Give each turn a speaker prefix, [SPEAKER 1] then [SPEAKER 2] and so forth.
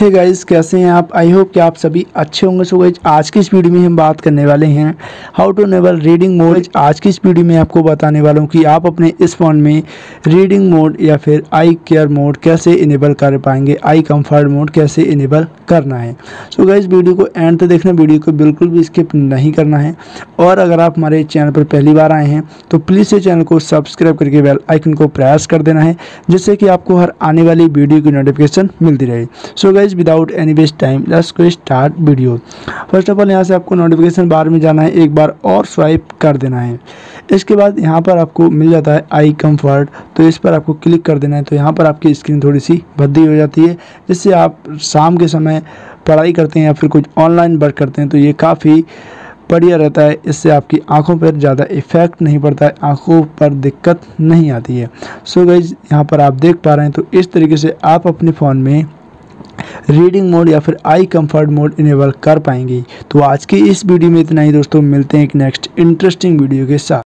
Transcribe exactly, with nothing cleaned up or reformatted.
[SPEAKER 1] Hey guys, कैसे हैं आप। आई होप कि आप सभी अच्छे होंगे। सो गाइस, आज की इस वीडियो में हम बात करने वाले हैं how to enable reading mode. आज की इस वीडियो में आपको बताने वाला हूं कि आप अपने इस फ़ोन में रीडिंग मोड या फिर आई केयर मोड कैसे इनेबल कर पाएंगे, आई कंफर्ट मोड कैसे इनेबल करना है। सो गाइस, वीडियो को एंड तक देखना, वीडियो को बिल्कुल भी स्किप नहीं करना है। और अगर आप हमारे चैनल पर पहली बार आए हैं तो प्लीज़ इस चैनल को सब्सक्राइब करके बेल आइकन को प्रेस कर देना है, जिससे कि आपको हर आने वाली वीडियो की नोटिफिकेशन मिलती रहे। So guys, without any waste time let's go start video. First of all यहाँ से आपको नोटिफिकेशन बार में जाना है, एक बार और स्वाइप कर देना है। इसके बाद यहाँ पर आपको मिल जाता है आई कंफर्ट, तो इस पर आपको क्लिक कर देना है। तो यहाँ पर आपकी स्क्रीन थोड़ी सी भद्दी हो जाती है, जिससे आप शाम के समय पढ़ाई करते हैं या फिर कुछ ऑनलाइन वर्क करते हैं तो ये काफ़ी बढ़िया रहता है। इससे आपकी आंखों पर ज़्यादा इफेक्ट नहीं पड़ता है, आंखों पर दिक्कत नहीं आती है। सो गाइज, यहाँ पर आप देख पा रहे हैं तो इस तरीके से आप अपने फ़ोन में रीडिंग मोड या फिर आई कंफर्ट मोड इनेबल कर पाएंगे। तो आज की इस वीडियो में इतना ही दोस्तों, मिलते हैं एक नेक्स्ट इंटरेस्टिंग वीडियो के साथ।